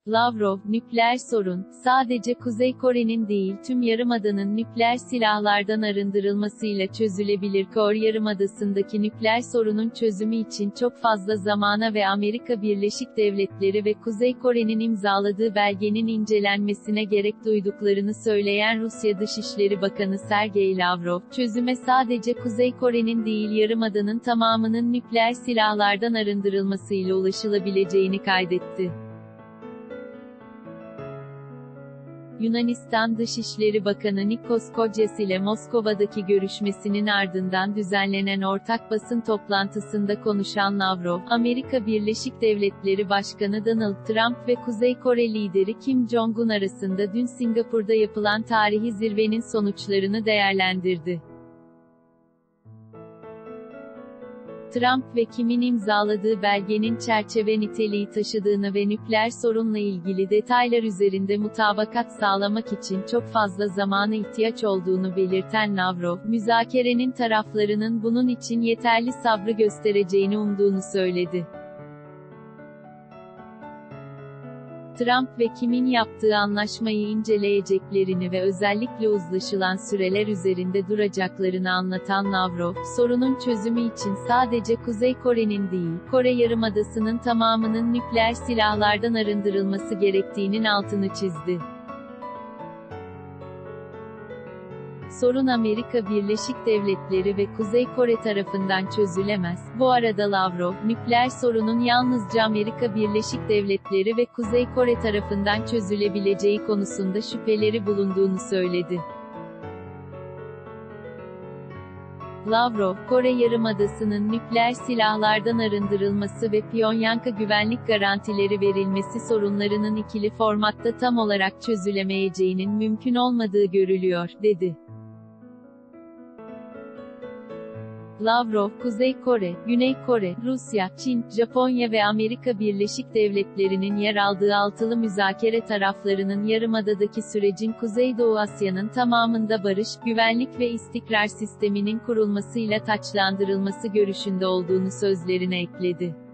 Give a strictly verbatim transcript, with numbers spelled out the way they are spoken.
Lavrov, nükleer sorun, sadece Kuzey Kore'nin değil tüm Yarımada'nın nükleer silahlardan arındırılmasıyla çözülebilir. Kore Yarımadası'ndaki nükleer sorunun çözümü için çok fazla zamana ve Amerika Birleşik Devletleri ve Kuzey Kore'nin imzaladığı belgenin incelenmesine gerek duyduklarını söyleyen Rusya Dışişleri Bakanı Sergey Lavrov, çözüme sadece Kuzey Kore'nin değil Yarımada'nın tamamının nükleer silahlardan arındırılmasıyla ulaşılabileceğini kaydetti. Yunanistan Dışişleri Bakanı Nikos Kodyas ile Moskova'daki görüşmesinin ardından düzenlenen ortak basın toplantısında konuşan Lavrov, Amerika Birleşik Devletleri Başkanı Donald Trump ve Kuzey Kore lideri Kim Jong-un arasında dün Singapur'da yapılan tarihi zirvenin sonuçlarını değerlendirdi. Trump ve Kim'in imzaladığı belgenin çerçeve niteliği taşıdığını ve nükleer sorunla ilgili detaylar üzerinde mutabakat sağlamak için çok fazla zamana ihtiyaç olduğunu belirten Lavrov, müzakerenin taraflarının bunun için yeterli sabrı göstereceğini umduğunu söyledi. Trump ve Kim'in yaptığı anlaşmayı inceleyeceklerini ve özellikle uzlaşılan süreler üzerinde duracaklarını anlatan Lavrov, sorunun çözümü için sadece Kuzey Kore'nin değil, Kore Yarımadası'nın tamamının nükleer silahlardan arındırılması gerektiğinin altını çizdi. Sorun Amerika Birleşik Devletleri ve Kuzey Kore tarafından çözülemez. Bu arada Lavrov, nükleer sorunun yalnızca Amerika Birleşik Devletleri ve Kuzey Kore tarafından çözülebileceği konusunda şüpheleri bulunduğunu söyledi. Lavrov, Kore Yarımadası'nın nükleer silahlardan arındırılması ve Pyongyang'a güvenlik garantileri verilmesi sorunlarının ikili formatta tam olarak çözülemeyeceğinin mümkün olmadığı görülüyor, dedi. Lavrov, Kuzey Kore, Güney Kore, Rusya, Çin, Japonya ve Amerika Birleşik Devletleri'nin yer aldığı altılı müzakere taraflarının Yarımada'daki sürecin Kuzeydoğu Asya'nın tamamında barış, güvenlik ve istikrar sisteminin kurulmasıyla taçlandırılması görüşünde olduğunu sözlerine ekledi.